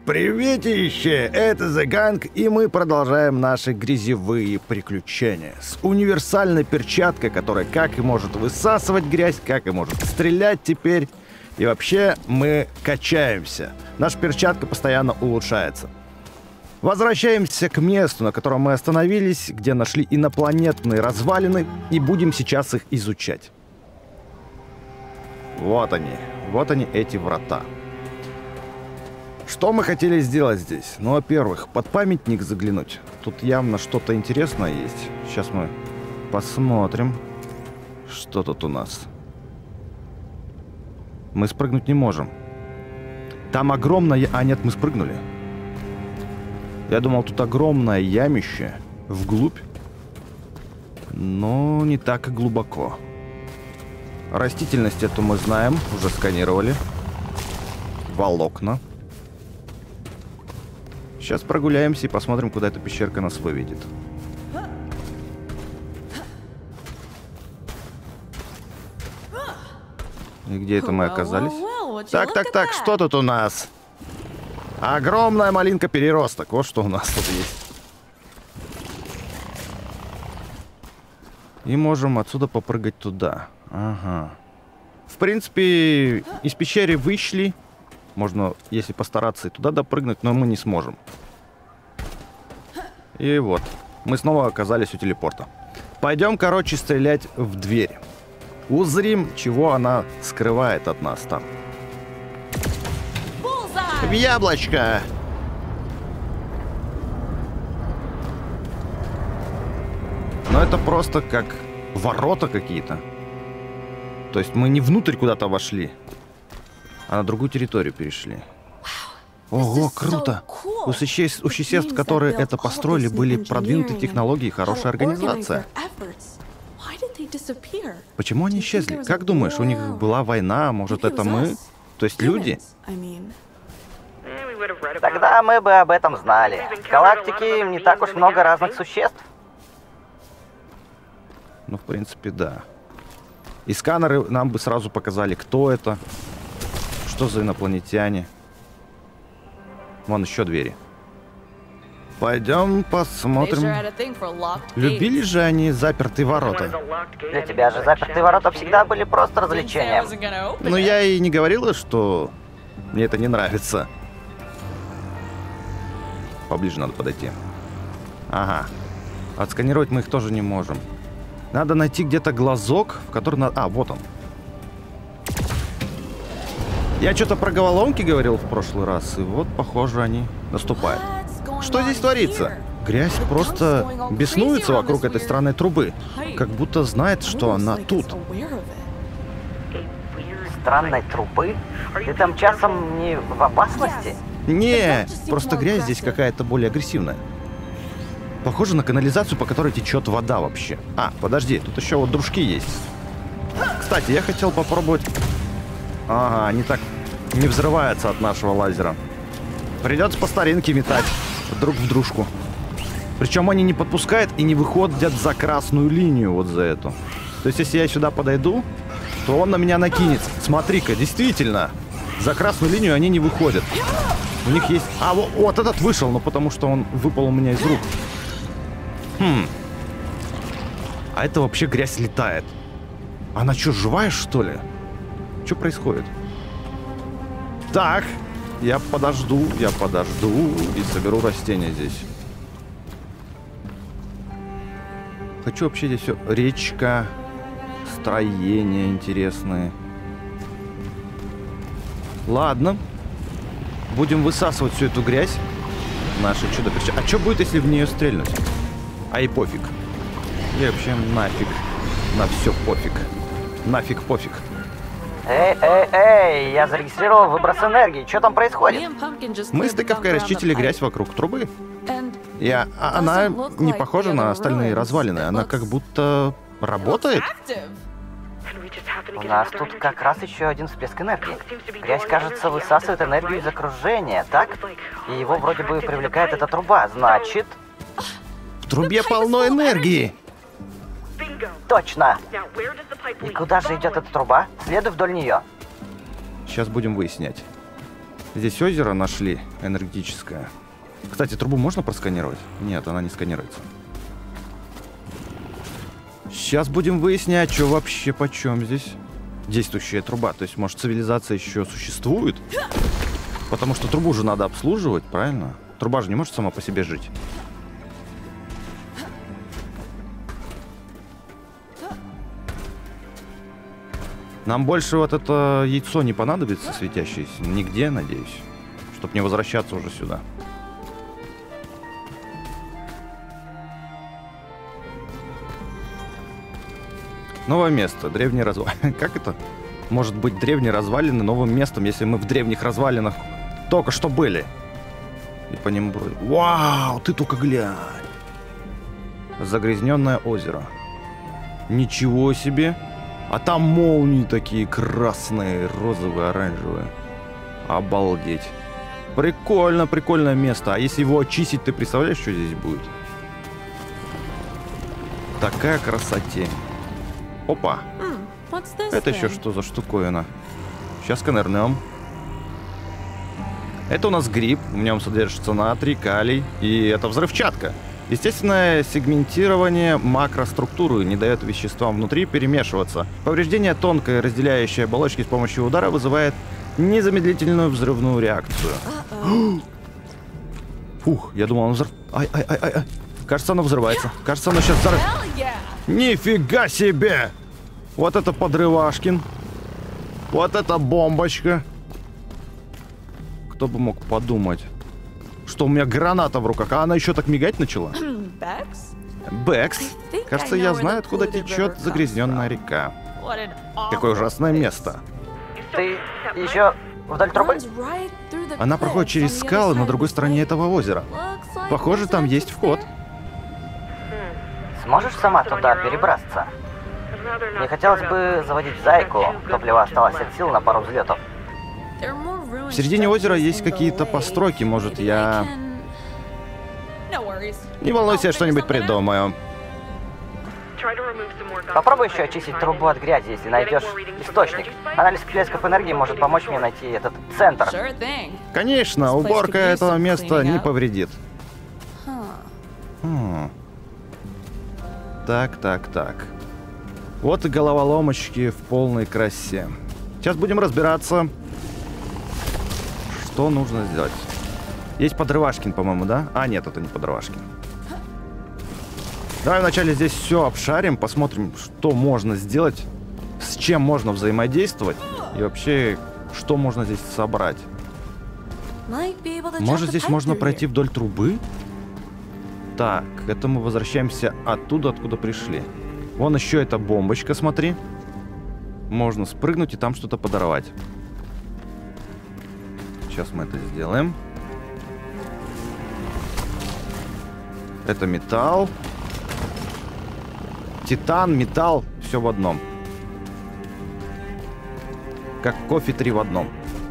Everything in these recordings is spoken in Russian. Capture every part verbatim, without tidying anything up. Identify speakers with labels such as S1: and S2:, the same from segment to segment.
S1: Приветище! Это The Gang, и мы продолжаем наши грязевые приключения. С универсальной перчаткой, которая как и может высасывать грязь, как и может стрелять теперь. И вообще мы качаемся. Наша перчатка постоянно улучшается. Возвращаемся к месту, на котором мы остановились, где нашли инопланетные развалины, и будем сейчас их изучать. Вот они. Вот они, эти врата. Что мы хотели сделать здесь? Ну, во-первых, под памятник заглянуть. Тут явно что-то интересное есть. Сейчас мы посмотрим, что тут у нас. Мы спрыгнуть не можем. Там огромное... А, нет, мы спрыгнули. Я думал, тут огромное ямище вглубь. Но не так и глубоко. Растительность эту мы знаем, уже сканировали. Волокна. Сейчас прогуляемся и посмотрим, куда эта пещерка нас выведет. И где это мы оказались? Так, так, так, что тут у нас? Огромная малинка-переросток. Вот что у нас тут есть. И можем отсюда попрыгать туда. Ага. В принципе, из пещеры вышли. Можно, если постараться, и туда допрыгнуть, но мы не сможем. И вот. Мы снова оказались у телепорта. Пойдем, короче, стрелять в дверь. Узрим, чего она скрывает от нас там. В яблочко! Но это просто как ворота какие-то. То есть мы не внутрь куда-то вошли, а на другую территорию перешли. Ого, круто! У существ, у существ, которые это построили, были продвинутые технологии и хорошая организация. Почему они исчезли? Как думаешь, у них была война, может это мы? То есть люди?
S2: Тогда мы бы об этом знали. В галактике не так уж много разных существ.
S1: Ну, в принципе, да. И сканеры нам бы сразу показали, кто это, что за инопланетяне. Вон еще двери. Пойдем посмотрим. Любили же они запертые ворота?
S2: Для тебя же запертые ворота всегда были просто развлечением.
S1: Но я и не говорила, что мне это не нравится. Поближе надо подойти. Ага. Отсканировать мы их тоже не можем. Надо найти где-то глазок, в который надо... А, вот он. Я что-то про головоломки говорил в прошлый раз, и вот, похоже, они наступают. Что здесь творится? Грязь просто беснуется вокруг этой странной трубы, как будто знает, что она тут.
S2: Странной трубы? Ты там часом не в опасности?
S1: Не, просто грязь здесь какая-то более агрессивная. Похоже на канализацию, по которой течет вода вообще. А, подожди, тут еще вот дружки есть. Кстати, я хотел попробовать... Ага, они так не взрываются от нашего лазера. Придется по старинке метать друг в дружку. Причем они не подпускают и не выходят за красную линию вот за эту. То есть, если я сюда подойду, то он на меня накинется. Смотри-ка, действительно, за красную линию они не выходят. У них есть... А, вот, вот этот вышел, но потому что он выпал у меня из рук. Хм. А это вообще грязь летает. Она что, живая, что ли? Что происходит? Так, я подожду, я подожду и соберу растения здесь. Хочу вообще здесь все. Речка, строения интересные. Ладно. Будем высасывать всю эту грязь. Наше чудо-перчатка. А что будет, если в нее стрельнуть? А и пофиг. И вообще нафиг. На все пофиг. Нафиг пофиг.
S2: Эй, эй, эй, я зарегистрировал выброс энергии. Что там происходит?
S1: Мы с тыковкой расчистили грязь вокруг трубы. Я, а она не похожа на остальные развалины. Она как будто работает.
S2: У нас тут как раз еще один всплеск энергии. Грязь, кажется, высасывает энергию из окружения, так? И его вроде бы привлекает эта труба. Значит...
S1: В трубе полно энергии.
S2: Точно. И куда же идет эта труба? Следуй вдоль нее.
S1: Сейчас будем выяснять. Здесь озеро нашли энергетическое. Кстати, трубу можно просканировать? Нет, она не сканируется. Сейчас будем выяснять, что вообще почем здесь. Действующая труба. То есть, может, цивилизация еще существует? Потому что трубу же надо обслуживать, правильно? Труба же не может сама по себе жить. Нам больше вот это яйцо не понадобится, светящееся. Нигде, надеюсь. Чтобы не возвращаться уже сюда. Новое место. Древние развалины. Как это? Может быть, древние развалины новым местом, если мы в древних развалинах только что были. И по ним... Вау, ты только глянь. Загрязненное озеро. Ничего себе. А там молнии такие красные, розовые, оранжевые. Обалдеть. Прикольно, прикольное место. А если его очистить, ты представляешь, что здесь будет? Такая красотень. Опа. Это еще что за штуковина? Сейчас сканернем. Это у нас гриб. В нем содержится натрий, калий. И это взрывчатка. Естественное сегментирование макроструктуры не дает веществам внутри перемешиваться. Повреждение тонкой разделяющей оболочки с помощью удара вызывает незамедлительную взрывную реакцию. Фух, я думал, он взрыв... Ай, ай, ай, ай, ай. Кажется, оно взрывается. Кажется, оно сейчас взорвет. Нифига себе! Вот это подрывашкин. Вот это бомбочка. Кто бы мог подумать, что у меня граната в руках, а она еще так мигать начала. Бэкс. Кажется, я знаю, откуда течет загрязненная река. Какое ужасное место.
S2: Ты еще вдоль трубы?
S1: Она проходит через скалы на другой стороне этого озера. Похоже, там есть вход.
S2: Сможешь сама туда перебраться? Не хотелось бы заводить зайку. Топлива осталось от сил на пару взлетов.
S1: В середине озера есть какие-то постройки. Может, я... Не волнуйся, я что-нибудь придумаю.
S2: Попробуй еще очистить трубу от грязи, если найдешь источник. Анализ всплесков энергии может помочь мне найти этот центр.
S1: Конечно, уборка этого места не повредит. Хм. Так, так, так. Вот и головоломочки в полной красе. Сейчас будем разбираться, что нужно сделать. Есть подрывашкин, по-моему, да? А, нет, это не подрывашкин. Давай вначале здесь все обшарим, посмотрим, что можно сделать, с чем можно взаимодействовать и вообще, что можно здесь собрать. Может, здесь можно пройти вдоль трубы? Так, это мы возвращаемся оттуда, откуда пришли. Вон еще эта бомбочка, смотри. Можно спрыгнуть и там что-то подорвать. Сейчас мы это сделаем. Это металл. Титан, металл, все в одном. Как кофе три в одном.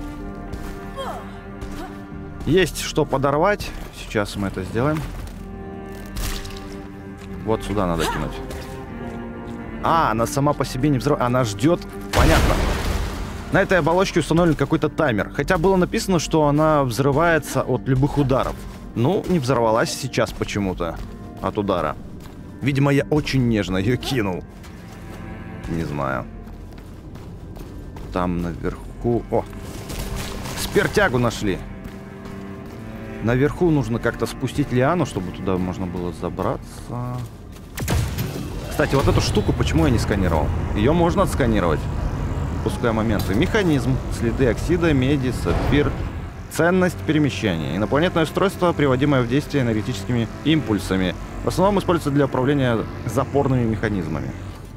S1: Есть что подорвать. Сейчас мы это сделаем. Вот сюда надо кинуть. А, она сама по себе не взрывается. Она ждет. Понятно. На этой оболочке установлен какой-то таймер. Хотя было написано, что она взрывается от любых ударов. Ну, не взорвалась сейчас почему-то от удара. Видимо, я очень нежно ее кинул. Не знаю. Там наверху... О! Спиртягу нашли. Наверху нужно как-то спустить лиану, чтобы туда можно было забраться. Кстати, вот эту штуку почему я не сканировал? Ее можно отсканировать. Пускай моменты. Механизм. Следы оксида, меди, сапфир. Ценность перемещения. Инопланетное устройство, приводимое в действие энергетическими импульсами. В основном используется для управления запорными механизмами.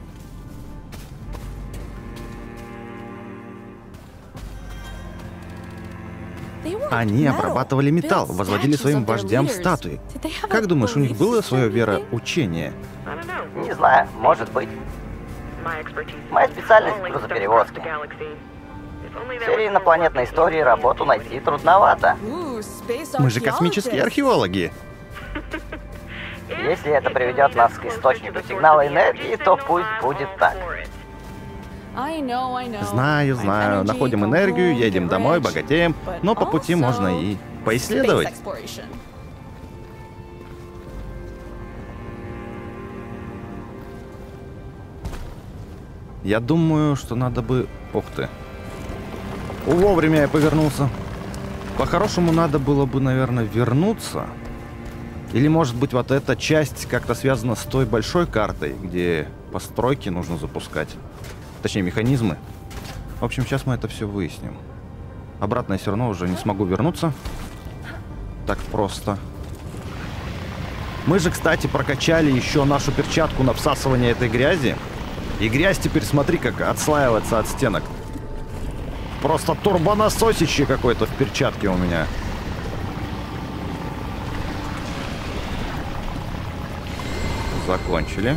S1: Они обрабатывали металл, возводили своим вождям статуи. Как думаешь, у них было свое вероучение?
S2: Не знаю, может быть. Моя специальность — грузоперевозки. В сфере инопланетной истории работу найти трудновато.
S1: Мы же космические археологи.
S2: Если это приведет нас к источнику сигнала энергии, то пусть будет так.
S1: Знаю, знаю. Находим энергию, едем домой, богатеем. Но по пути можно и поисследовать. Я думаю, что надо бы... Ух ты. Вовремя я повернулся. По-хорошему, надо было бы, наверное, вернуться. Или, может быть, вот эта часть как-то связана с той большой картой, где постройки нужно запускать. Точнее, механизмы. В общем, сейчас мы это все выясним. Обратно я все равно уже не смогу вернуться. Так просто. Мы же, кстати, прокачали еще нашу перчатку на всасывание этой грязи. И грязь теперь, смотри, как отслаивается от стенок. Просто турбонасосище какое-то в перчатке у меня. Закончили.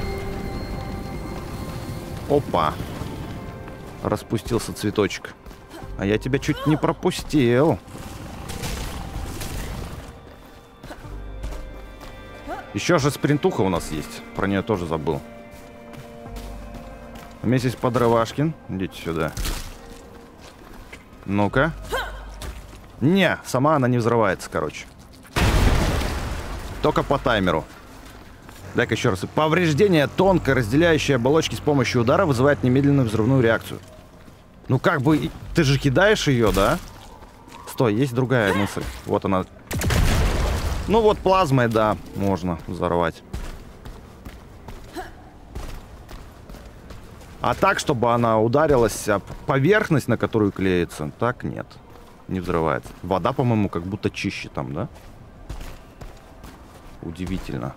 S1: Опа. Распустился цветочек. А я тебя чуть не пропустил. Еще же спринтуха у нас есть. Про нее тоже забыл. Вместе с Подрывашкин. Идите сюда. Ну-ка. Не, сама она не взрывается, короче. Только по таймеру. Дай-ка еще раз. Повреждение тонкой разделяющей оболочки с помощью удара вызывает немедленную взрывную реакцию. Ну как бы... Ты же кидаешь ее, да? Стой, есть другая мысль. Вот она. Ну вот плазмой, да, можно взорвать. А так, чтобы она ударилась об поверхность, на которую клеится, так нет. Не взрывается. Вода, по-моему, как будто чище там, да? Удивительно.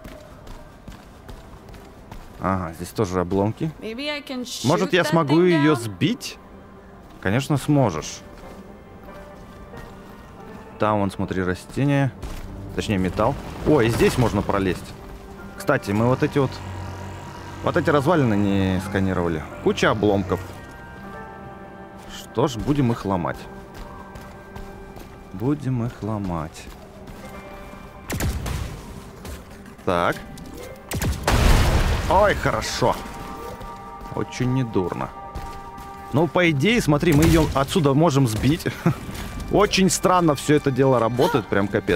S1: Ага, здесь тоже обломки. Может, я смогу ее сбить? Конечно, сможешь. Там, вон, смотри, растения. Точнее, металл. Ой, здесь можно пролезть. Кстати, мы вот эти вот... Вот эти развалины не сканировали. Куча обломков. Что ж, будем их ломать. Будем их ломать. Так. Ой, хорошо. Очень недурно. Ну, по идее, смотри, мы ее отсюда можем сбить. Очень странно все это дело работает, прям капец.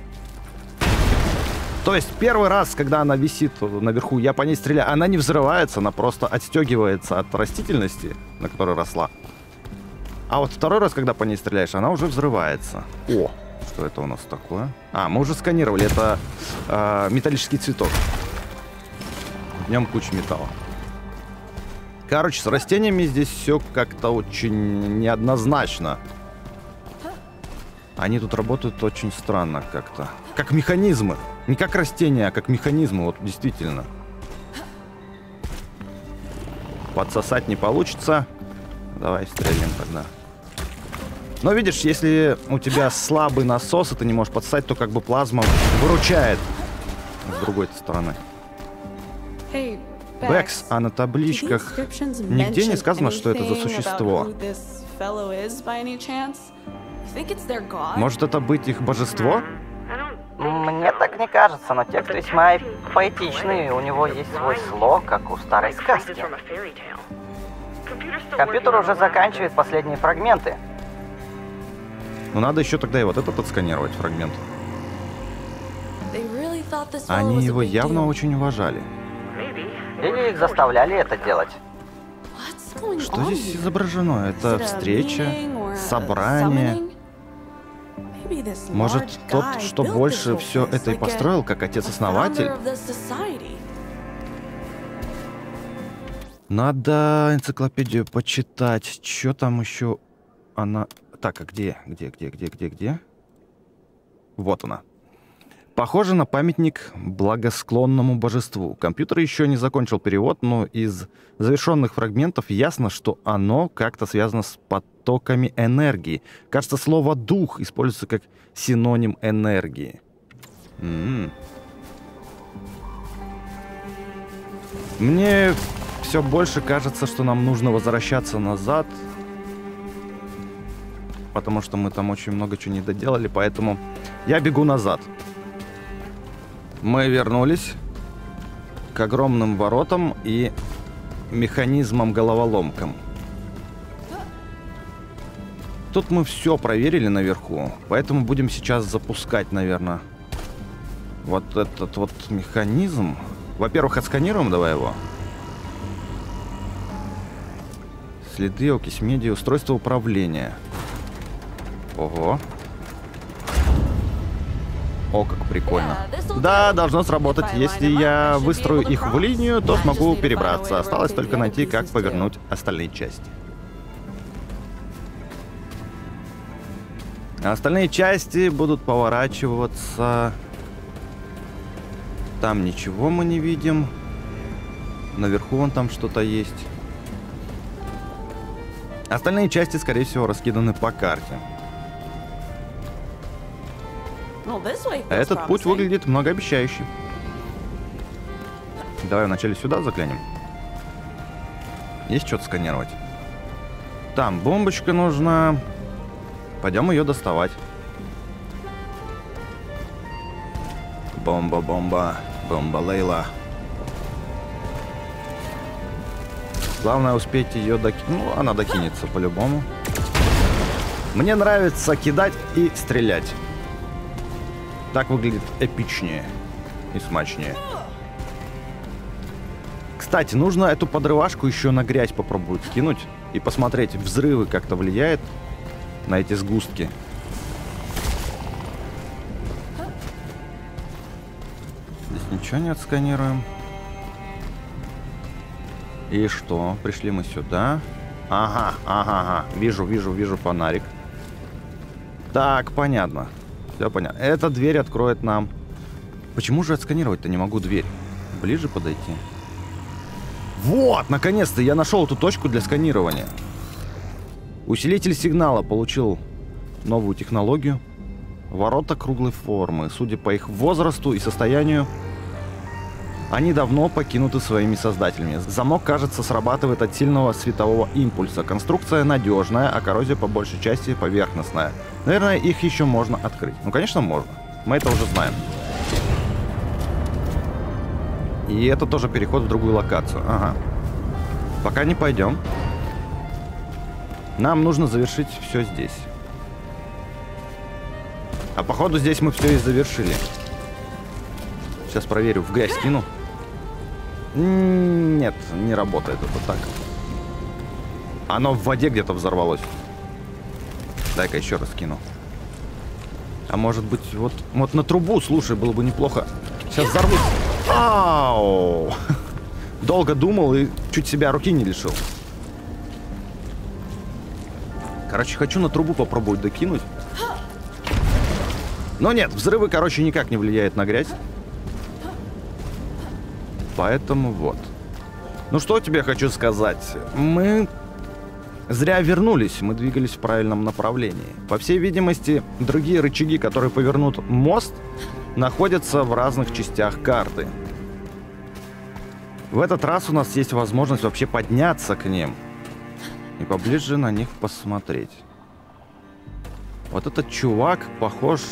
S1: То есть первый раз, когда она висит наверху, я по ней стреляю, она не взрывается, она просто отстегивается от растительности, на которой росла. А вот второй раз, когда по ней стреляешь, она уже взрывается. О, что это у нас такое? А, мы уже сканировали, это э, металлический цветок. В нем куча металла. Короче, с растениями здесь все как-то очень неоднозначно. Они тут работают очень странно как-то. Как механизмы. Не как растения, а как механизмы. Вот действительно. Подсосать не получится. Давай стрелим тогда. Но видишь, если у тебя слабый насос, и ты не можешь подсосать, то как бы плазма выручает. С другой стороны. Бэкс, а на табличках нигде не сказано, что это за существо. Может, это быть их божество?
S2: Мне так не кажется, но текст весьма поэтичный, у него есть свой слог, как у старой сказки. Компьютер уже заканчивает последние фрагменты.
S1: Но надо еще тогда и вот этот отсканировать фрагмент. Они его явно очень уважали.
S2: Или их заставляли это делать.
S1: Что здесь изображено? Это встреча, собрание. Может, тот, что больше все это и построил, как отец-основатель? Надо энциклопедию почитать. Что там еще она... Так, а где? Где, где, где, где, где? Вот она. Похоже на памятник благосклонному божеству. Компьютер еще не закончил перевод, но из завершенных фрагментов ясно, что оно как-то связано с потоками энергии. Кажется, слово «дух» используется как синоним энергии. М-м. Мне все больше кажется, что нам нужно возвращаться назад, потому что мы там очень много чего не доделали, поэтому я бегу назад. Мы вернулись к огромным воротам, и механизмом-головоломком. Тут мы все проверили наверху, поэтому будем сейчас запускать, наверное, вот этот вот механизм. Во-первых, отсканируем давай его. Следы, окись меди, устройство управления. Ого. О, как прикольно. Да, должно сработать. Если я выстрою их в линию, то смогу перебраться. Осталось только найти, как повернуть остальные части. Остальные части будут поворачиваться. Там ничего мы не видим. Наверху вон там что-то есть. Остальные части, скорее всего, раскиданы по карте. Этот путь выглядит многообещающе. Давай вначале сюда заглянем. Есть что-то сканировать? Там бомбочка нужна. Пойдем ее доставать. Бомба, бомба, бомба Лейла. Главное успеть ее докинуть. Ну, она докинется по-любому. Мне нравится кидать и стрелять. Так выглядит эпичнее и смачнее. Кстати, нужно эту подрывашку еще на грязь попробовать скинуть и посмотреть, взрывы как-то влияют на эти сгустки. Здесь ничего не отсканируем. И что? Пришли мы сюда. Ага, ага, ага. Вижу, вижу, вижу фонарик. Так, понятно. Все понятно. Эта дверь откроет нам. Почему же отсканировать-то не могу дверь? Ближе подойти. Вот, наконец-то я нашел эту точку для сканирования. Усилитель сигнала получил новую технологию. Ворота круглой формы. Судя по их возрасту и состоянию, они давно покинуты своими создателями. Замок, кажется, срабатывает от сильного светового импульса. Конструкция надежная, а коррозия по большей части поверхностная. Наверное, их еще можно открыть. Ну, конечно, можно. Мы это уже знаем. И это тоже переход в другую локацию. Ага. Пока не пойдем. Нам нужно завершить все здесь. А походу здесь мы все и завершили. Сейчас проверю. В грязь кину. Нет, не работает это так. Оно в воде где-то взорвалось. Дай-ка еще раз кину. А может быть, вот, вот на трубу, слушай, было бы неплохо. Сейчас взорвусь. Ау! Долго думал и чуть себя руки не лишил. Короче, хочу на трубу попробовать докинуть. Но нет, взрывы, короче, никак не влияют на грязь. Поэтому вот. Ну что тебе хочу сказать. Мы зря вернулись. Мы двигались в правильном направлении. По всей видимости, другие рычаги, которые повернут мост, находятся в разных частях карты. В этот раз у нас есть возможность вообще подняться к ним и поближе на них посмотреть. Вот этот чувак похож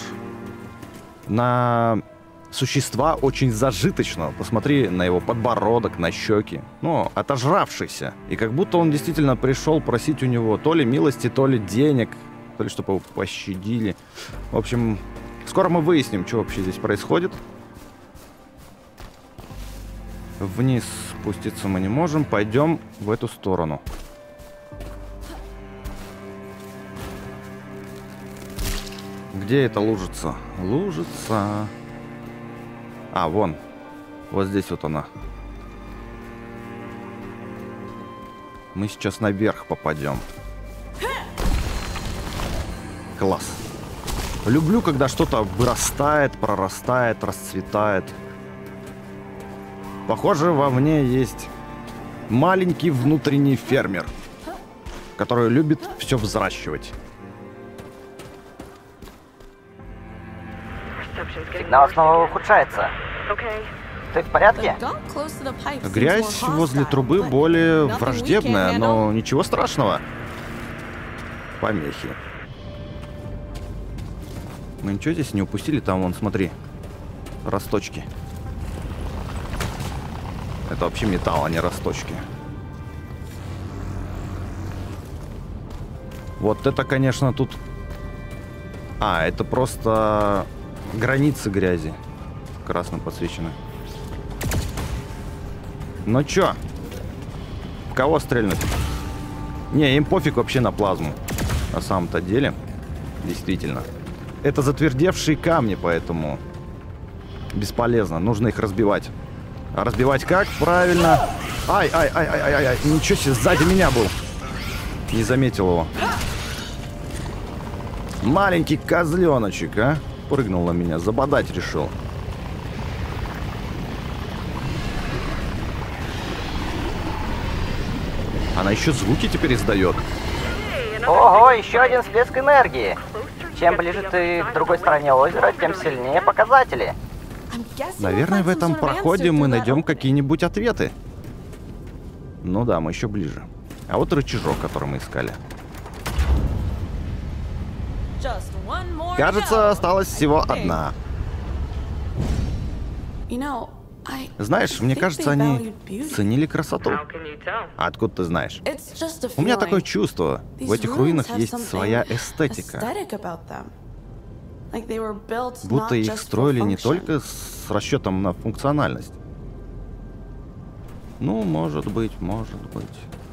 S1: на существа очень зажиточного. Посмотри на его подбородок, на щеки. Ну, отожравшийся. И как будто он действительно пришел просить у него то ли милости, то ли денег, то ли чтобы его пощадили. В общем, скоро мы выясним, что вообще здесь происходит. Вниз спуститься мы не можем. Пойдем в эту сторону. Где это лужица? Лужица. А, вон. Вот здесь вот она. Мы сейчас наверх попадем. Класс. Люблю, когда что-то вырастает, прорастает, расцветает. Похоже, во мне есть маленький внутренний фермер, который любит все взращивать.
S2: Сигнал снова ухудшается. Ты в порядке?
S1: Грязь возле трубы более враждебная, но ничего страшного. Помехи. Мы ничего здесь не упустили? Там, вон, смотри. Росточки. Это вообще металл, а не росточки. Вот это, конечно, тут... А, это просто границы грязи. Красным подсвечены. Ну чё? В кого стрельнуть? Не, им пофиг вообще на плазму. На самом-то деле. Действительно. Это затвердевшие камни, поэтому... бесполезно. Нужно их разбивать. А разбивать как? Правильно. Ай, ай, ай, ай, ай, ай. Ничего себе, сзади меня был. Не заметил его. Маленький козленочек, а? Прыгнул на меня. Забодать решил. Она еще звуки теперь издает.
S2: Ого, еще один всплеск энергии. Чем ближе ты к другой стороне озера, тем сильнее показатели.
S1: Наверное, в этом проходе мы найдем какие-нибудь ответы. Ну да, мы еще ближе. А вот рычажок, который мы искали. Кажется, осталась всего одна. Знаешь, мне кажется, они ценили красоту. А откуда ты знаешь? У меня такое чувство. В этих руинах есть своя эстетика. Будто их строили не только с расчетом на функциональность. Ну, может быть, может быть.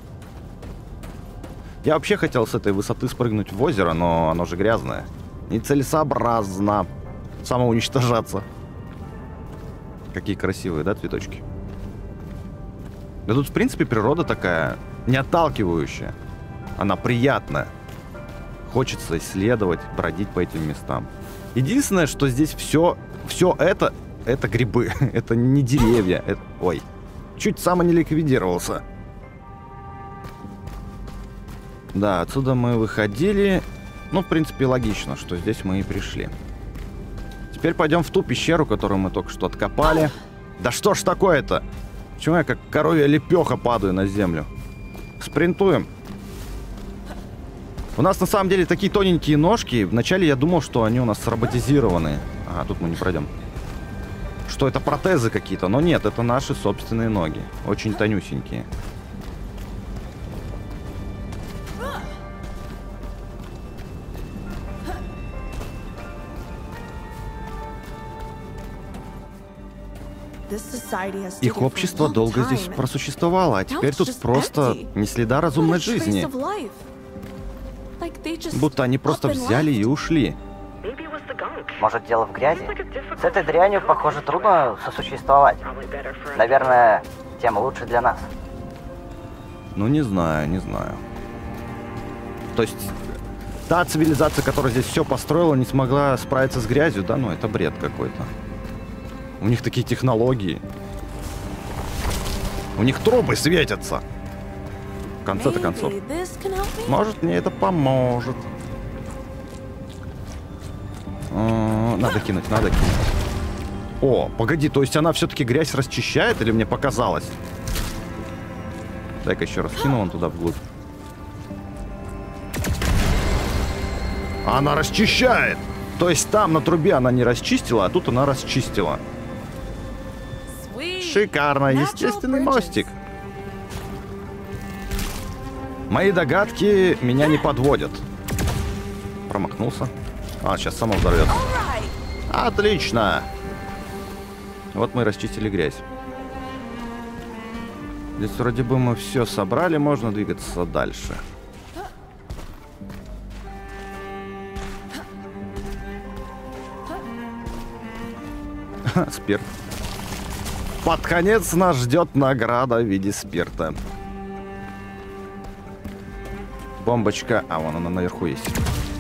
S1: Я вообще хотел с этой высоты спрыгнуть в озеро, но оно же грязное. Нецелесообразно самоуничтожаться. Какие красивые, да, цветочки? Да тут, в принципе, природа такая не отталкивающая. Она приятная. Хочется исследовать, бродить по этим местам. Единственное, что здесь все, все это, это грибы. Это не деревья. Это... Ой, чуть сам не ликвидировался. Да, отсюда мы выходили. Ну, в принципе, логично, что здесь мы и пришли. Теперь пойдем в ту пещеру, которую мы только что откопали. Да что ж такое-то? Почему я как коровья лепеха падаю на землю? Спринтуем. У нас на самом деле такие тоненькие ножки. Вначале я думал, что они у нас роботизированы. А, тут мы не пройдем. Что это протезы какие-то. Но нет, это наши собственные ноги. Очень тонюсенькие. Их общество долго здесь просуществовало, а теперь тут просто не следа разумной жизни. Будто они просто взяли и ушли.
S2: Может, дело в грязи? С этой дрянью, похоже, трудно сосуществовать. Наверное, тем лучше для нас.
S1: Ну, не знаю, не знаю. То есть, та цивилизация, которая здесь все построила, не смогла справиться с грязью, да? Ну, это бред какой-то. У них такие технологии. У них трубы светятся. В конце-то концов. Может, мне это поможет. Надо кинуть, надо кинуть. О, погоди, то есть она все-таки грязь расчищает или мне показалось? Дай-ка еще раз кину вон туда вглубь. Она расчищает! То есть там на трубе она не расчистила, а тут она расчистила. Шикарно, естественный мостик. Мои догадки меня не подводят. Промахнулся. А, сейчас само взорвется. Отлично. Вот мы и расчистили грязь. Здесь вроде бы мы все собрали, можно двигаться дальше. Спирт. Под конец нас ждет награда в виде спирта. Бомбочка. А, вон она наверху есть.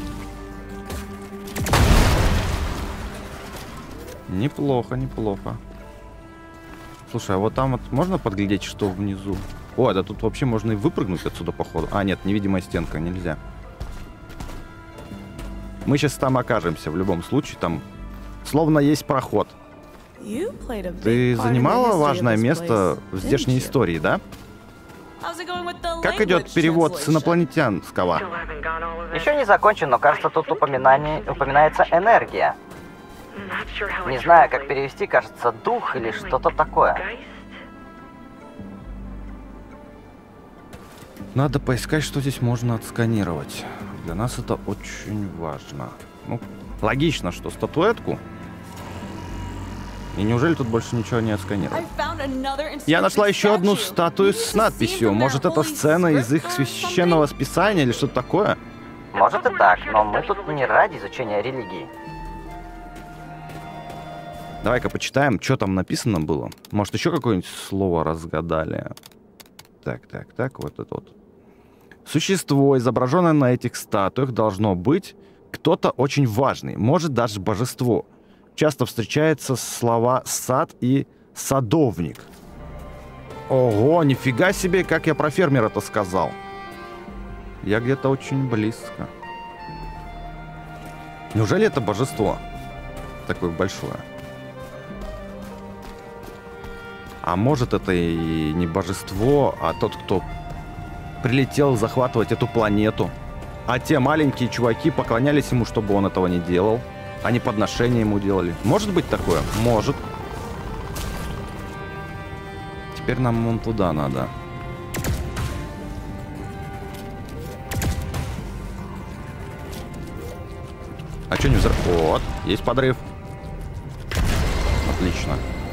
S1: Неплохо, неплохо. Слушай, а вот там вот можно подглядеть, что внизу? О, да тут вообще можно и выпрыгнуть отсюда, походу. А, нет, невидимая стенка, нельзя. Мы сейчас там окажемся, в любом случае. Там словно есть проход. Ты занимала важное место в здешней истории, да? Как идет перевод с инопланетянского?
S2: Еще не закончен, но кажется, тут упоминание, упоминается энергия. Не знаю, как перевести, кажется, дух или что-то такое.
S1: Надо поискать, что здесь можно отсканировать. Для нас это очень важно. Ну, логично, что статуэтку. И неужели тут больше ничего не отсканировать? Я нашла еще одну статую с надписью. Может, это сцена из их священного списания или что-то такое?
S2: Может и так, но мы тут не ради изучения религии.
S1: Давай-ка почитаем, что там написано было. Может, еще какое-нибудь слово разгадали. Так, так, так, вот это вот. Существо, изображенное на этих статуях, должно быть кто-то очень важный, может даже божество. Часто встречаются слова «сад» и «садовник». Ого, нифига себе, как я про фермера-то сказал. Я где-то очень близко. Неужели это божество? Такое большое. А может, это и не божество, а тот, кто прилетел захватывать эту планету. А те маленькие чуваки поклонялись ему, чтобы он этого не делал. Они подношения ему делали. Может быть такое? Может. Теперь нам вон туда надо. А что не взрыв? Вот, есть подрыв. Отлично.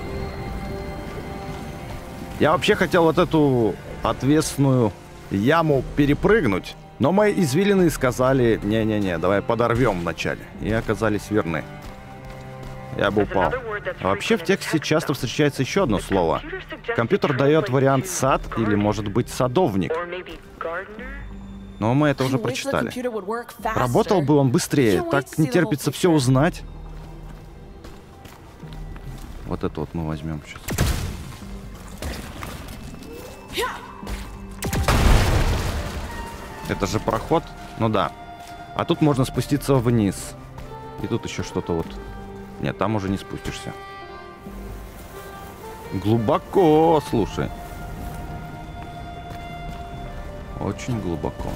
S1: Я вообще хотел вот эту отвесную яму перепрыгнуть, но мои извилины сказали: не-не-не, давай подорвем вначале. И оказались верны. Я бы упал. А вообще в тексте часто встречается еще одно слово. Компьютер дает вариант «сад» или, может быть, «садовник». Но мы это уже прочитали. Работал бы он быстрее, так не терпится все узнать. Вот это вот мы возьмем сейчас. Это же проход? Ну да. А тут можно спуститься вниз. И тут еще что-то вот. Нет, там уже не спустишься. Глубоко, слушай. Очень глубоко.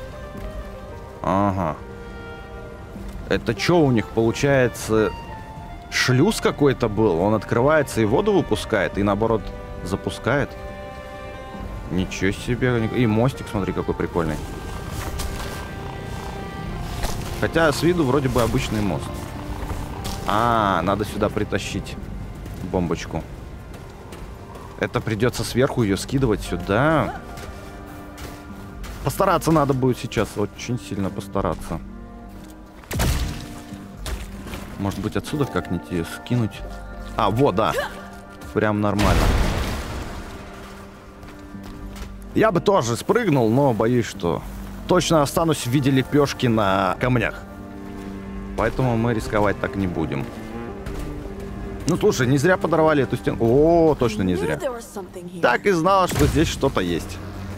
S1: Ага. Это что у них получается? Шлюз какой-то был? Он открывается и воду выпускает, и наоборот запускает? Ничего себе. И мостик, смотри, какой прикольный. Хотя с виду вроде бы обычный мост. А, надо сюда притащить бомбочку. Это придется сверху ее скидывать сюда. Постараться надо будет сейчас. Очень сильно постараться. Может быть, отсюда как-нибудь ее скинуть? А, вот, да. Прям нормально. Я бы тоже спрыгнул, но боюсь, что точно останусь в виде лепешки на камнях. Поэтому мы рисковать так не будем. Ну, слушай, не зря подорвали эту стену. О, точно не зря. Так и знала, что здесь что-то есть.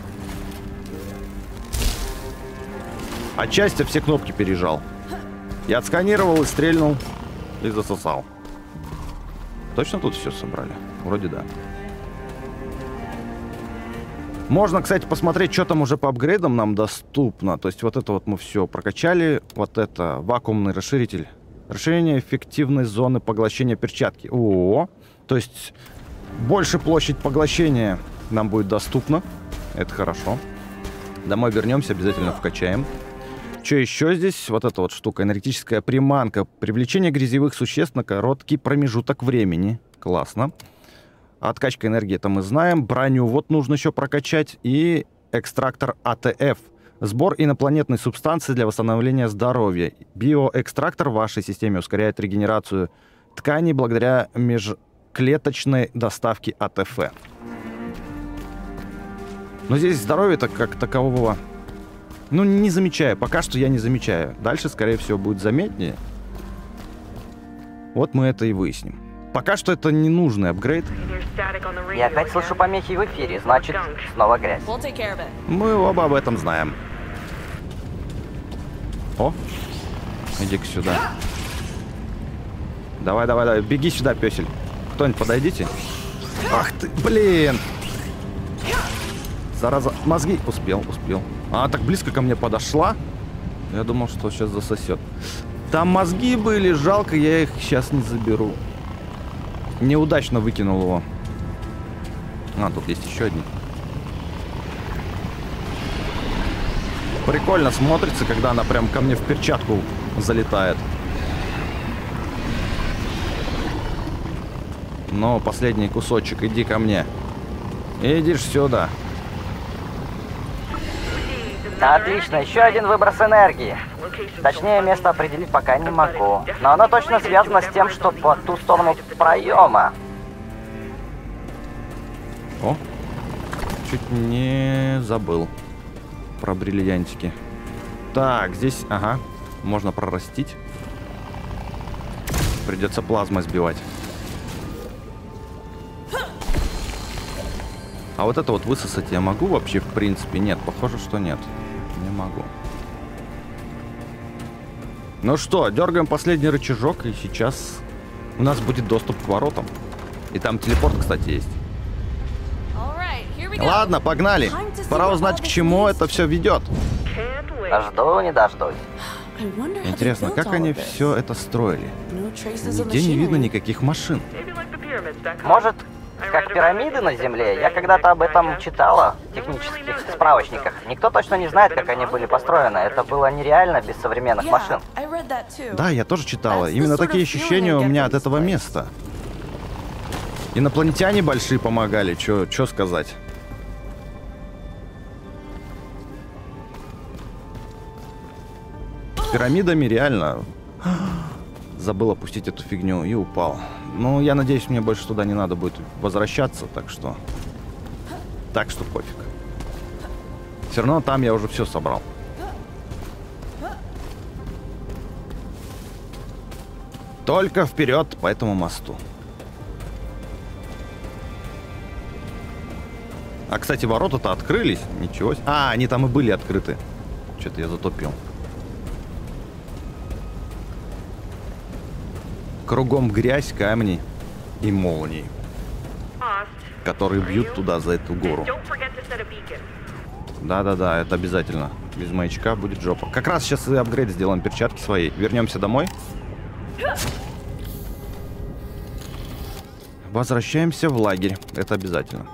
S1: Отчасти все кнопки пережал. Я отсканировал и стрельнул, и засосал. Точно тут все собрали? Вроде да. Можно, кстати, посмотреть, что там уже по апгрейдам нам доступно. То есть вот это вот мы все прокачали. Вот это вакуумный расширитель. Расширение эффективной зоны поглощения перчатки. О, то есть больше площадь поглощения нам будет доступна. Это хорошо. Домой вернемся, обязательно вкачаем. Что еще здесь? Вот эта вот штука. Энергетическая приманка. Привлечение грязевых существ на короткий промежуток времени. Классно. Откачка энергии, это мы знаем. Броню вот нужно еще прокачать. И экстрактор А Т Ф. Сбор инопланетной субстанции для восстановления здоровья. Биоэкстрактор в вашей системе ускоряет регенерацию тканей благодаря межклеточной доставке А Т Ф. Но здесь здоровья-то как такового... Ну, не замечаю. Пока что я не замечаю. Дальше, скорее всего, будет заметнее. Вот мы это и выясним. Пока что это ненужный апгрейд.
S2: Я опять слышу помехи в эфире, значит, снова грязь.
S1: Мы оба об этом знаем. О, иди-ка сюда. Давай, давай, давай, беги сюда, пёсель. Кто-нибудь подойдите. Ах ты, блин. Зараза, мозги. Успел, успел. Она так близко ко мне подошла. Я думал, что сейчас засосет. Там мозги были, жалко, я их сейчас не заберу. Неудачно выкинул его. А, тут есть еще одни. Прикольно смотрится, когда она прям ко мне в перчатку залетает. Но последний кусочек, иди ко мне. Идишь сюда.
S2: Отлично, еще один выброс энергии. Точнее, место определить пока не могу. Но оно точно связано с тем, что по ту сторону проема.
S1: О, чуть не забыл про бриллиантики. Так, здесь, ага, можно прорастить. Придется плазмой сбивать. А вот это вот высосать я могу вообще, в принципе? Нет, похоже, что нет. Не могу. Ну что, дергаем последний рычажок, и сейчас у нас будет доступ к воротам. И там телепорт, кстати, есть. Ладно, погнали. Пора узнать, к чему это все ведет.
S2: Жду, не дождусь.
S1: Интересно, как они все это строили? Нигде не видно никаких машин.
S2: Может, как пирамиды на Земле? Я когда-то об этом читала в технических справочниках. Никто точно не знает, как они были построены. Это было нереально без современных машин.
S1: Да, я тоже читала. Именно такие ощущения у меня от этого места. Инопланетяне большие помогали, чё сказать. С пирамидами реально... Забыл опустить эту фигню и упал. Ну, я надеюсь, мне больше туда не надо будет возвращаться, так что... Так что пофиг. Все равно там я уже все собрал. Только вперед по этому мосту. А, кстати, ворота-то открылись. Ничего себе. А, они там и были открыты. Что-то я затопил. Кругом грязь, камни и молнии, которые бьют туда, за эту гору. Да-да-да, это обязательно. Без маячка будет жопа. Как раз сейчас и апгрейд сделаем перчатки свои. Вернемся домой. Возвращаемся в лагерь. Это обязательно.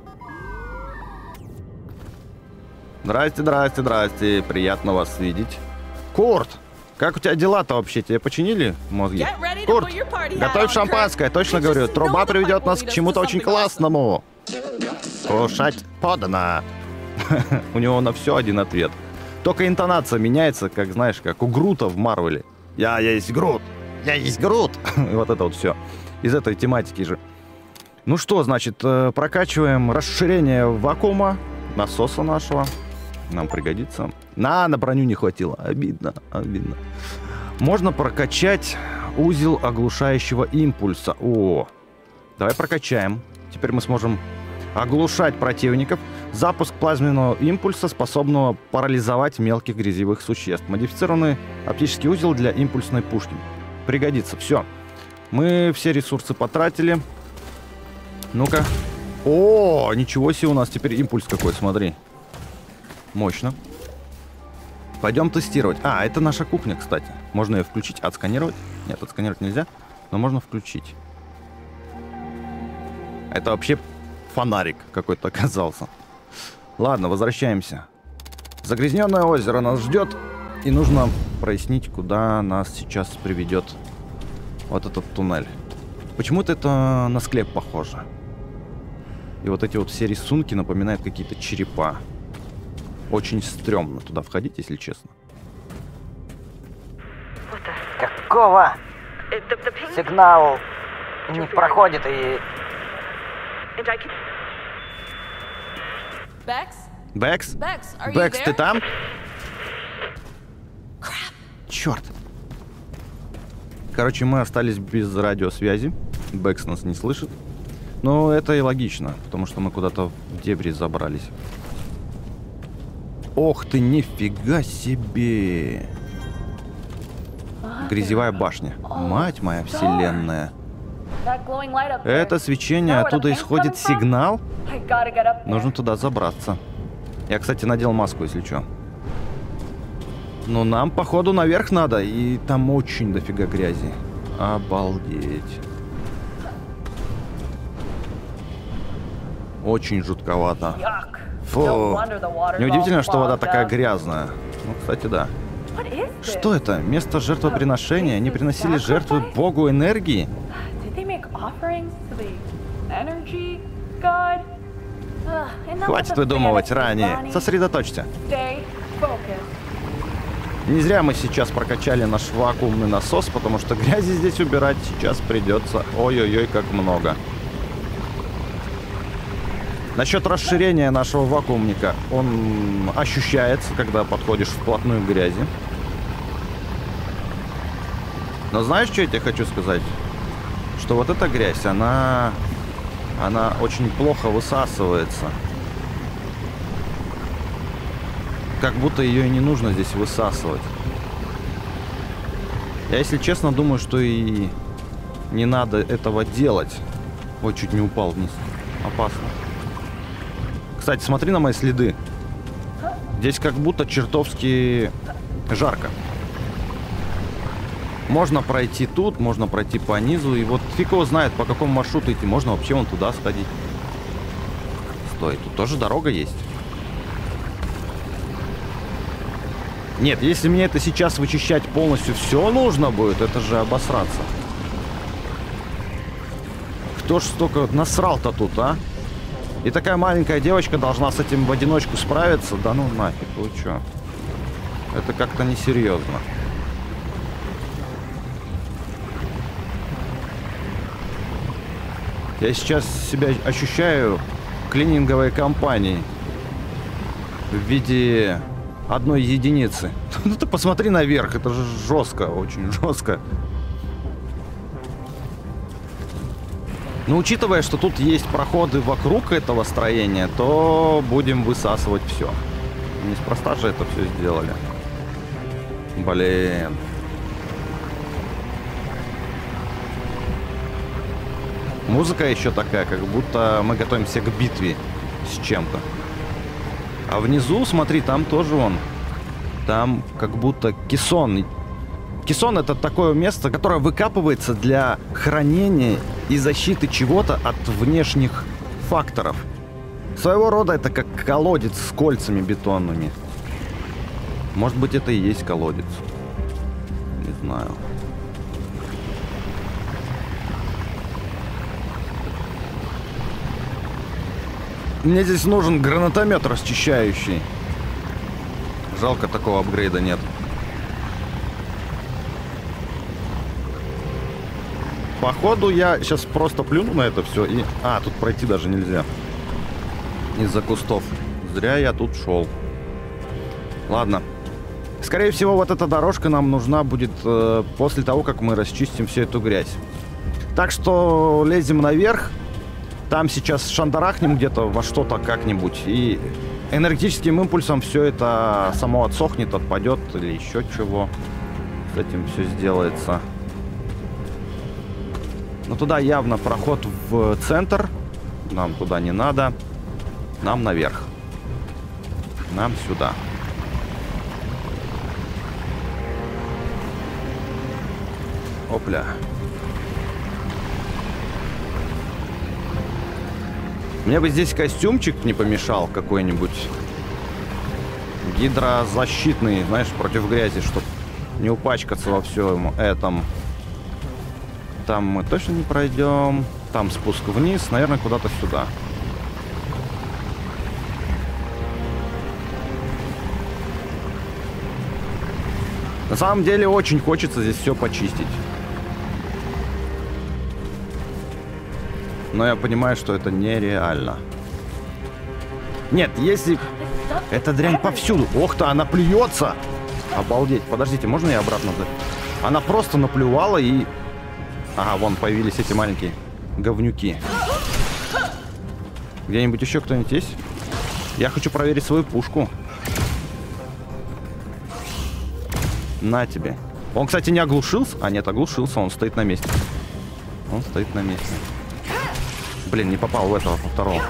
S1: Здрасте, здрасте, здрасте. Приятно вас видеть. Курт! Как у тебя дела-то вообще? Тебе починили мозги? Курт, готовь шампанское, точно говорю. Труба приведет нас к чему-то очень классному. Кушать подано. У него на все один ответ. Только интонация меняется, как, знаешь, как у Грута в Марвеле. Я есть Грут. Я есть Грут. Вот это вот все. Из этой тематики же. Ну что, значит, прокачиваем расширение вакуума, насоса нашего. Нам пригодится. На, на броню не хватило. Обидно, обидно. Можно прокачать узел оглушающего импульса. О, давай прокачаем. Теперь мы сможем оглушать противников. Запуск плазменного импульса, способного парализовать мелких грязевых существ. Модифицированный оптический узел для импульсной пушки. Пригодится. Все. Мы все ресурсы потратили. Ну-ка. О, ничего себе, у нас теперь импульс какой, смотри. Мощно. Пойдем тестировать. А, это наша кухня, кстати. Можно ее включить, отсканировать. Нет, отсканировать нельзя, но можно включить. Это вообще фонарик какой-то оказался. Ладно, возвращаемся. Загрязненное озеро нас ждет. И нужно прояснить, куда нас сейчас приведет вот этот туннель. Почему-то это на склеп похоже. И вот эти вот все рисунки напоминают какие-то черепа. Очень стрёмно туда входить, если честно.
S2: Какого? Сигнал не проходит и...
S1: Бэкс? Бэкс, ты там? Черт. Короче, мы остались без радиосвязи. Бэкс нас не слышит. Но это и логично, потому что мы куда-то в дебри забрались. Ох ты, нифига себе! Грязевая башня. Мать моя вселенная. Это свечение, оттуда исходит сигнал? Нужно туда забраться. Я, кстати, надел маску, если что. Но нам, походу, наверх надо, и там очень дофига грязи. Обалдеть. Очень жутковато. Фу. Неудивительно, что вода такая грязная. Ну, кстати, да. Что это? Место жертвоприношения? Они приносили жертвы богу энергии? Хватит выдумывать ранее. Сосредоточься. Не зря мы сейчас прокачали наш вакуумный насос, потому что грязи здесь убирать сейчас придется ой-ой-ой как много. Насчет расширения нашего вакуумника. Он ощущается, когда подходишь вплотную к грязи. Но знаешь, что я тебе хочу сказать? Что вот эта грязь, она... Она очень плохо высасывается. Как будто ее и не нужно здесь высасывать. Я, если честно, думаю, что и не надо этого делать. Ой, чуть не упал вниз. Опасно. Кстати, смотри на мои следы. Здесь как будто чертовски жарко. Можно пройти тут, можно пройти по низу. И вот фиг его знает, по какому маршруту идти. Можно вообще вон туда сходить. Стой, тут тоже дорога есть. Нет, если мне это сейчас вычищать полностью все нужно будет, это же обосраться. Кто ж столько насрал-то тут, а? И такая маленькая девочка должна с этим в одиночку справиться? Да ну нафиг, вы чё? Это как-то несерьезно. Я сейчас себя ощущаю клининговой компанией в виде одной единицы. Ну ты посмотри наверх, это же жестко, очень жестко. Но учитывая, что тут есть проходы вокруг этого строения, то будем высасывать все. Неспроста же это все сделали. Блин. Музыка еще такая, как будто мы готовимся к битве с чем-то. А внизу, смотри, там тоже он. Там как будто кессон. Кессон — это такое место, которое выкапывается для хранения и защиты чего-то от внешних факторов. Своего рода это как колодец с кольцами бетонными. Может быть, это и есть колодец. Не знаю. Мне здесь нужен гранатомет расчищающий. Жалко, такого апгрейда нет. Походу я сейчас просто плюну на это все и... А, тут пройти даже нельзя. Из-за кустов. Зря я тут шел. Ладно. Скорее всего, вот эта дорожка нам нужна будет э, после того, как мы расчистим всю эту грязь. Так что лезем наверх. Там сейчас шандарахнем где-то во что-то как-нибудь. И энергетическим импульсом все это само отсохнет, отпадет или еще чего. С этим все сделается. Но туда явно проход в центр. Нам туда не надо. Нам наверх. Нам сюда. Опля. Мне бы здесь костюмчик не помешал какой-нибудь. Гидрозащитный, знаешь, против грязи, чтобы не упачкаться во всем этом. Там мы точно не пройдем. Там спуск вниз, наверное, куда-то сюда. На самом деле очень хочется здесь все почистить. Но я понимаю, что это нереально. Нет, если... Эта дрянь повсюду. Ох ты, она плюется. Обалдеть. Подождите, можно я обратно? Она просто наплювала и... Ага, вон появились эти маленькие говнюки. Где-нибудь еще кто-нибудь есть? Я хочу проверить свою пушку. На тебе. Он, кстати, не оглушился. А, нет, оглушился. Он стоит на месте. Он стоит на месте. Блин, не попал в этого, во второго.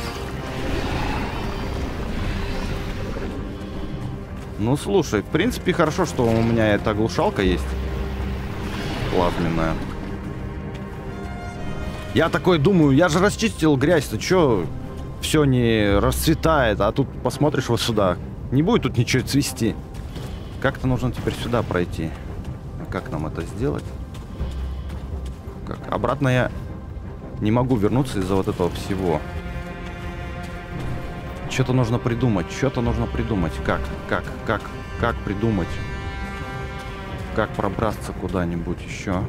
S1: Ну, слушай, в принципе, хорошо, что у меня эта оглушалка есть. Плазменная. Я такой думаю, я же расчистил грязь-то, чё все не расцветает, а тут посмотришь вот сюда. Не будет тут ничего цвести. как-то нужно теперь сюда пройти. Как нам это сделать? Как? Обратно я не могу вернуться из-за вот этого всего. Что-то нужно придумать. Что-то нужно придумать. Как? Как? Как? Как придумать? Как пробраться куда-нибудь еще?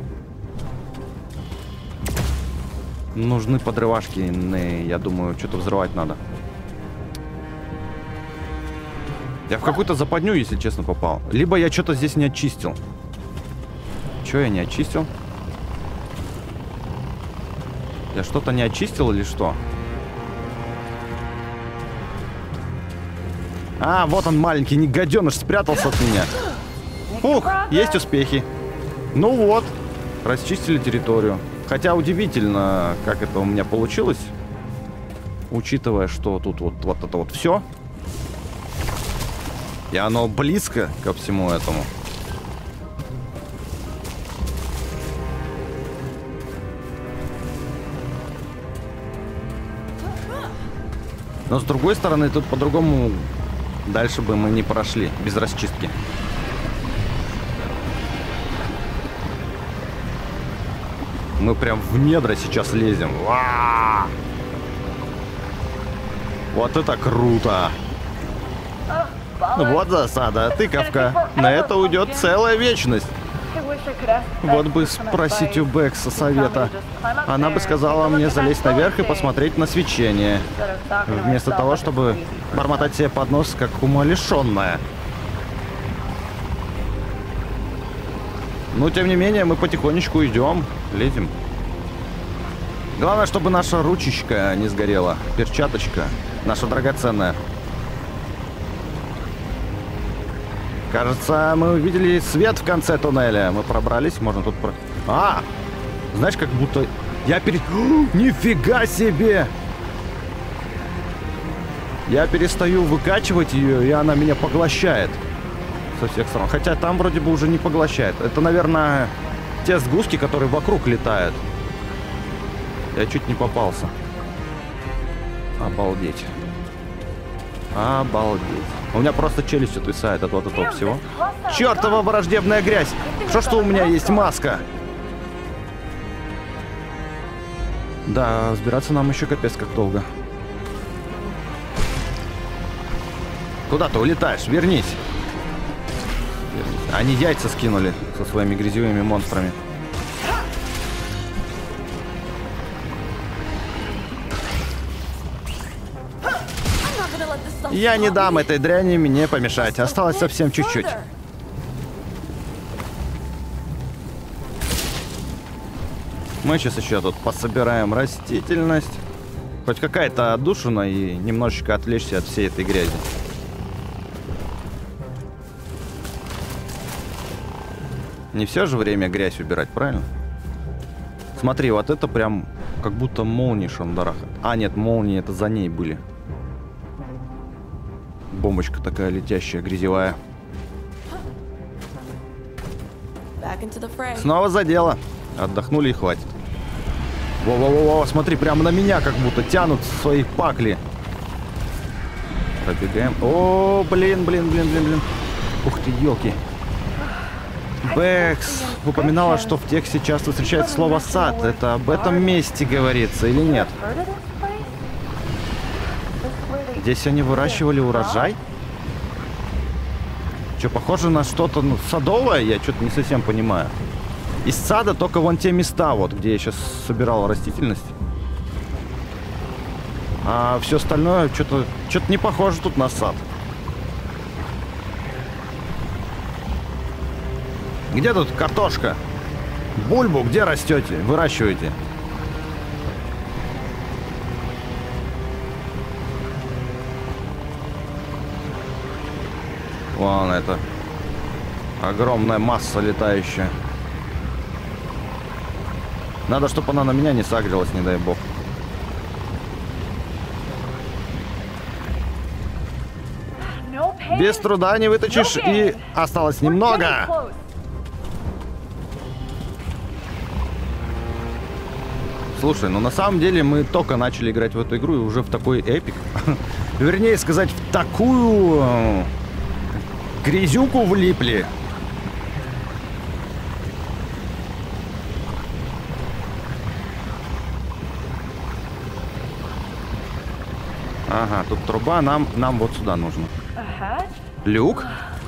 S1: Нужны подрывашки. Я думаю, что-то взрывать надо. Я в какую-то западню, если честно, попал. Либо я что-то здесь не очистил. Что я не очистил? Я что-то не очистил или что? А, вот он, маленький негоденыш, спрятался от меня. Ух, есть успехи. Ну вот, расчистили территорию. Хотя удивительно, как это у меня получилось. Учитывая, что тут вот, вот это вот все. И оно близко ко всему этому. Но с другой стороны, тут по-другому дальше бы мы не прошли, без расчистки. Мы прям в недра сейчас лезем. Ва! Вот это круто! Вот засада, тыковка. На это уйдет целая вечность. Вот бы спросить у Бекса совета. Она бы сказала мне залезть наверх и посмотреть на свечение. Вместо того, чтобы бормотать себе под нос, как умалишенная. Но, тем не менее, мы потихонечку идем, лезем. Главное, чтобы наша ручечка не сгорела. Перчаточка наша драгоценная. Кажется, мы увидели свет в конце туннеля. Мы пробрались, можно тут... Про... А! Знаешь, как будто... Я перед... О, нифига себе! Я перестаю выкачивать ее, и она меня поглощает. Со всех сторон. Хотя там вроде бы уже не поглощает. Это, наверное, те сгустки, которые вокруг летают. Я чуть не попался. Обалдеть. Обалдеть. У меня просто челюсть отвисает от вот этого всего. Чёртова враждебная грязь! Что что у меня есть маска? Да, разбираться нам еще капец как долго. Куда ты улетаешь? Вернись. Вернись. Они яйца скинули со своими грязевыми монстрами. Я не дам этой дряни мне помешать. Осталось совсем чуть-чуть. Мы сейчас еще тут пособираем растительность. Хоть какая-то отдушина и немножечко отвлечься от всей этой грязи. Не все же время грязь убирать, правильно? Смотри, вот это прям как будто молнии шандарахат. А, нет, молнии это за ней были. Бомбочка такая летящая, грязевая. Снова за дело. Отдохнули и хватит. Во-во-во-во, смотри, прямо на меня как будто тянут свои пакли. Пробегаем. О, блин, блин, блин, блин, блин. Ух ты, елки. Бэкс упоминала, что в тексте часто встречается слово «сад». Это об этом месте говорится или нет? Здесь они выращивали урожай? Что, похоже на что-то ну, садовое? Я что-то не совсем понимаю. Из сада только вон те места, вот, где я сейчас собирал растительность. А все остальное что-то что-то не похоже тут на сад. Где тут картошка? Бульбу где растете? Выращиваете? Вон это. Огромная масса летающая. Надо, чтобы она на меня не сагрилась, не дай бог. Без труда не вытащишь, и осталось немного. Слушай, ну на самом деле мы только начали играть в эту игру и уже в такой эпик. Вернее сказать, в такую грязюку влипли. Ага, тут труба, нам, нам вот сюда нужно. Люк?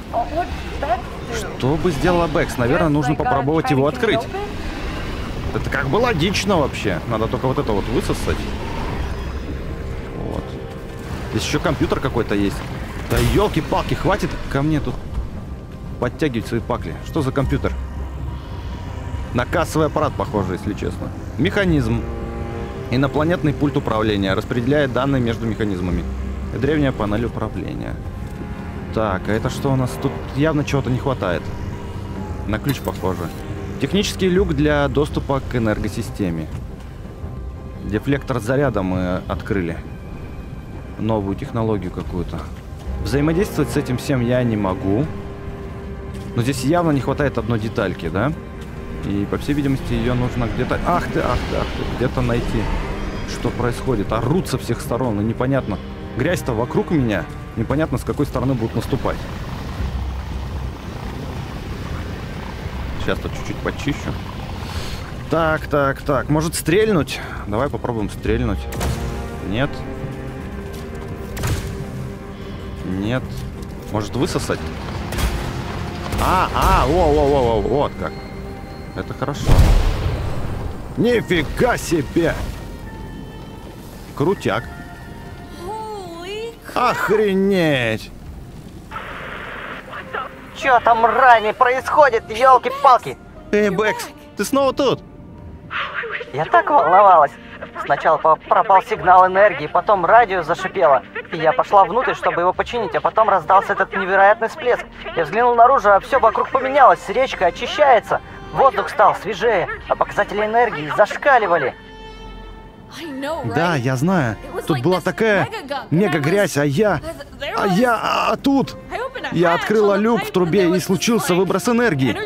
S1: Что бы сделала Бэкс? Наверное, нужно попробовать его открыть. Это как бы логично вообще. Надо только вот это вот высосать. Вот. Здесь еще компьютер какой-то есть. Да елки-палки, хватит ко мне тут подтягивать свои пакли. Что за компьютер? На кассовый аппарат похоже, если честно. Механизм. Инопланетный пульт управления. Распределяет данные между механизмами. И древняя панель управления. Так, а это что у нас? Тут явно чего-то не хватает. На ключ похоже. Технический люк для доступа к энергосистеме. Дефлектор заряда мы открыли. Новую технологию какую-то. Взаимодействовать с этим всем я не могу. Но здесь явно не хватает одной детальки, да? И, по всей видимости, ее нужно где-то... Ах ты, ах ты, ах ты. Где-то найти. Что происходит? Орут со всех сторон, и непонятно. Грязь-то вокруг меня. Непонятно, с какой стороны будут наступать. Сейчас тут чуть-чуть почищу. Так, так, так. Может стрельнуть? Давай попробуем стрельнуть. Нет. Нет. Может высосать? А, а, о, о, о, о, вот как. Это хорошо. Нифига себе! Крутяк. Охренеть!
S2: Чё там ранее происходит, елки-палки?
S1: Эй, Бэкс, ты снова тут?
S2: Я так волновалась. Сначала пропал сигнал энергии, потом радио зашипело. И я пошла внутрь, чтобы его починить, а потом раздался этот невероятный всплеск. Я взглянул наружу, а все вокруг поменялось. Речка очищается. Воздух стал свежее, а показатели энергии зашкаливали.
S1: Да, я знаю. Тут была такая мега-грязь, а я... А я... А тут... Я открыла люк в трубе, и случился выброс энергии.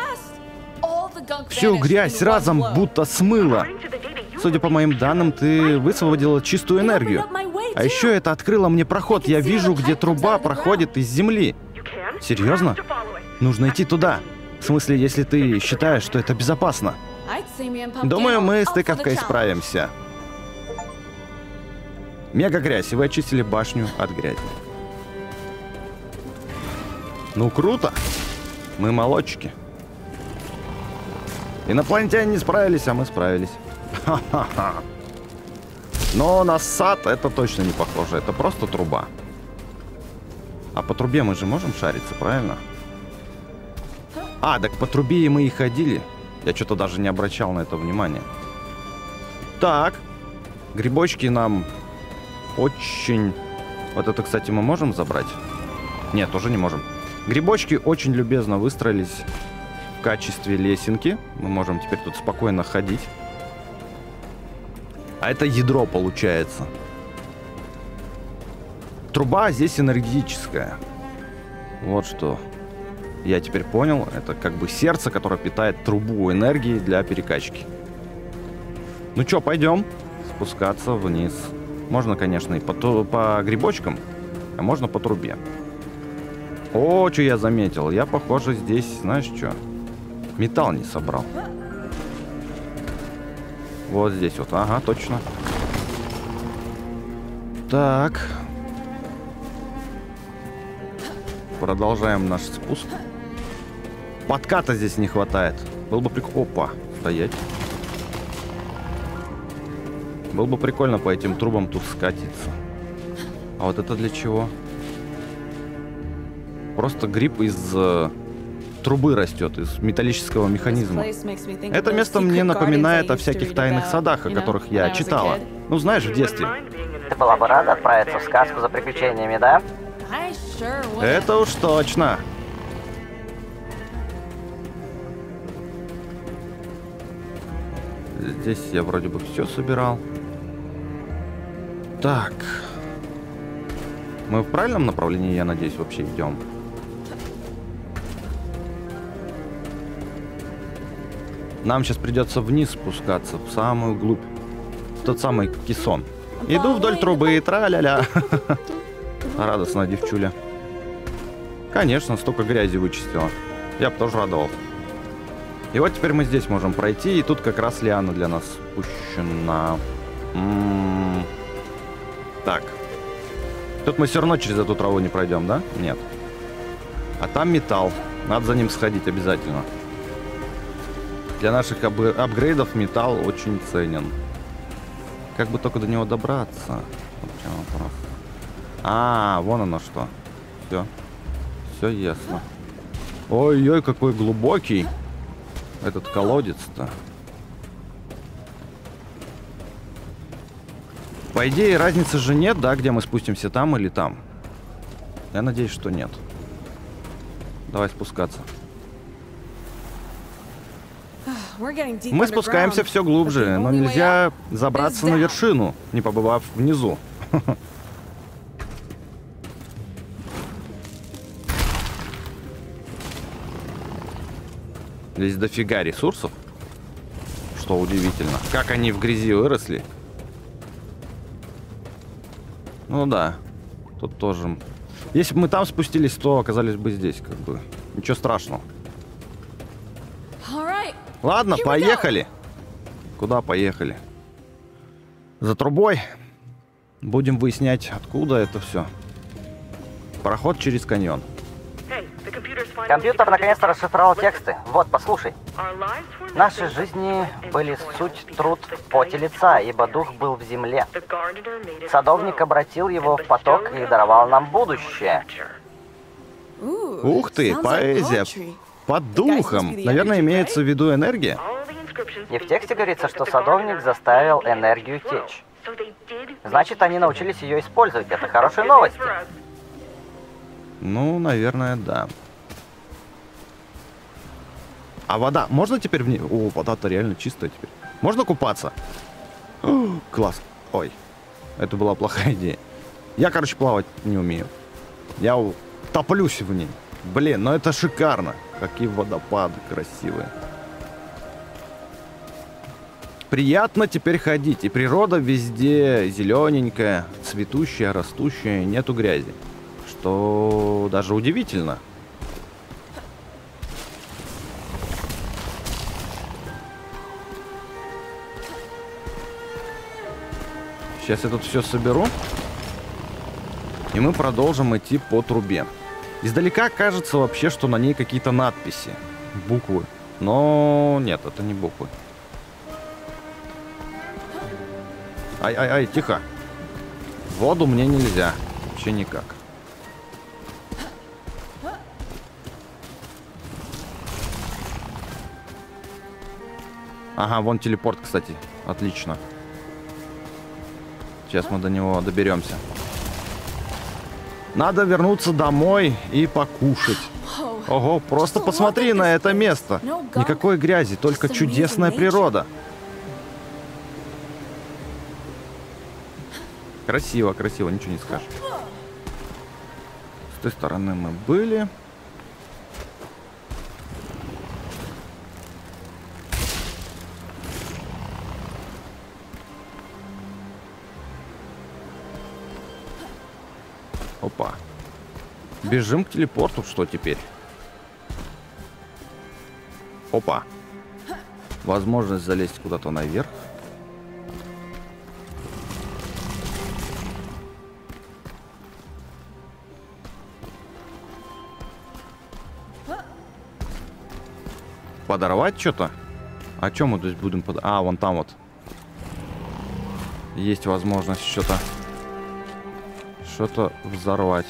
S1: Всю грязь разом будто смыло. Судя по моим данным, ты высвободила чистую энергию. А еще это открыло мне проход. Я вижу, где труба проходит из земли. Серьезно? Нужно идти туда. В смысле, если ты считаешь, что это безопасно. Думаю, мы с тыковкой справимся. Мега грязь, и вы очистили башню от грязи. Ну, круто. Мы молодчики. Инопланетяне не справились, а мы справились. Ха-ха-ха. Но на сад это точно не похоже. Это просто труба. А по трубе мы же можем шариться, правильно? А, так по трубе и мы и ходили. Я что-то даже не обращал на это внимания. Так. Грибочки нам очень... Вот это, кстати, мы можем забрать? Нет, тоже не можем. Грибочки очень любезно выстроились в качестве лесенки. Мы можем теперь тут спокойно ходить. А это ядро получается. Труба здесь энергетическая. Вот что я теперь понял. Это как бы сердце, которое питает трубу энергии для перекачки. Ну что, пойдем спускаться вниз. Можно, конечно, и по, по грибочкам, а можно по трубе. О, что я заметил. Я, похоже, здесь, знаешь что, металл не собрал. Вот здесь вот. Ага, точно. Так. Продолжаем наш спуск. Подката здесь не хватает. Был бы прикольно... Опа, стоять. Было бы прикольно по этим трубам тут скатиться. А вот это для чего? Просто гриб из э, трубы растет, из металлического механизма. Это место мне напоминает о всяких тайных садах, о которых я читала. Ну, знаешь, в детстве.
S2: Ты была бы рада отправиться в сказку за приключениями, да?
S1: Это уж точно. Здесь я вроде бы все собирал. Так. Мы в правильном направлении, я надеюсь, вообще идем. Нам сейчас придется вниз спускаться, в самую глубь. В тот самый кессон. Иду вдоль трубы, тра-ля-ля. Радостная девчуля. Конечно, столько грязи вычистила. Я бы тоже радовал. И вот теперь мы здесь можем пройти, и тут как раз лиана для нас спущена. М-м-м. Так. Тут мы все равно через эту траву не пройдем, да? Нет. А там металл. Надо за ним сходить обязательно. Для наших ап апгрейдов металл очень ценен. Как бы только до него добраться? Вот в чем вопрос. А, вон оно что. Все. Все ясно. Ой-ой, какой глубокий этот колодец-то. По идее, разницы же нет, да, где мы спустимся, там или там? Я надеюсь, что нет. Давай спускаться. Мы спускаемся все глубже, но нельзя забраться на вершину, не побывав внизу. Здесь дофига ресурсов, что удивительно. Как они в грязи выросли. Ну да, тут тоже. Если бы мы там спустились, то оказались бы здесь, как бы. Ничего страшного. Ладно, поехали. Куда поехали? За трубой. Будем выяснять, откуда это все. Проход через каньон.
S2: Компьютер наконец-то расшифровал тексты. Вот, послушай. Наши жизни были суть труд в поте лица, ибо дух был в земле. Садовник обратил его в поток и даровал нам будущее.
S1: Ух ты, поэзия. Под духом. Наверное, имеется в виду энергия?
S2: И в тексте говорится, что садовник заставил энергию течь. Значит, они научились ее использовать. Это хорошие новости.
S1: Ну, наверное, да. А вода, можно теперь в ней... О, вода-то реально чистая теперь. Можно купаться? О, класс. Ой, это была плохая идея. Я, короче, плавать не умею. Я топлюсь в ней. Блин, ну это шикарно. Какие водопады красивые. Приятно теперь ходить. И природа везде зелененькая, цветущая, растущая, нету грязи. Что даже удивительно. Сейчас я тут все соберу. И мы продолжим идти по трубе. Издалека кажется вообще, что на ней какие-то надписи. Буквы. Но нет, это не буквы. Ай-ай-ай, тихо. В воду мне нельзя. Вообще никак. Ага, вон телепорт, кстати. Отлично. Сейчас мы до него доберемся. Надо вернуться домой и покушать. Ого, просто посмотри на это место. Никакой грязи, только чудесная природа. Красиво, красиво, ничего не скажешь. С той стороны мы были. Опа. Бежим к телепорту, что теперь? Опа. Возможность залезть куда-то наверх. Подорвать что-то? А что мы здесь будем под... А, вон там вот. Есть возможность что-то... Что-то взорвать.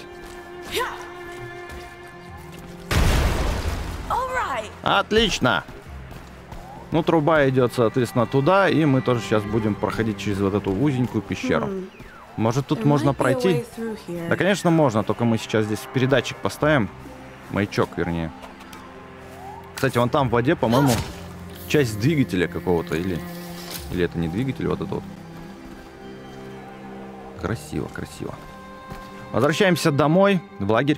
S1: Отлично! Ну, труба идет, соответственно, туда, и мы тоже сейчас будем проходить через вот эту узенькую пещеру. Может, тут можно пройти? Да, конечно, можно, только мы сейчас здесь передатчик поставим. Маячок, вернее. Кстати, вон там в воде, по-моему, часть двигателя какого-то, или... Или это не двигатель, вот это вот. Красиво, красиво. Возвращаемся домой, в лагерь.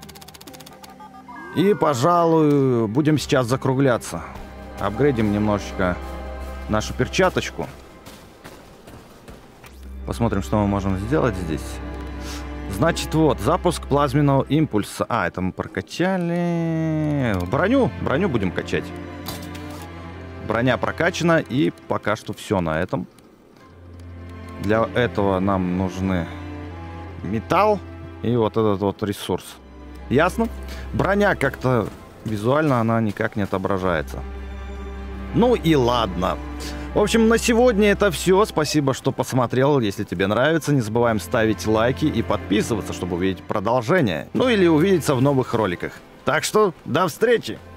S1: И, пожалуй, будем сейчас закругляться. Апгрейдим немножечко нашу перчаточку. Посмотрим, что мы можем сделать здесь. Значит, вот, запуск плазменного импульса. А, это мы прокачали. Броню, броню будем качать. Броня прокачана, и пока что все на этом. Для этого нам нужны металл и вот этот вот ресурс. Ясно? Броня как-то визуально она никак не отображается. Ну и ладно. В общем, на сегодня это все. Спасибо, что посмотрел. Если тебе нравится, не забываем ставить лайки и подписываться, чтобы увидеть продолжение. Ну или увидеться в новых роликах. Так что до встречи!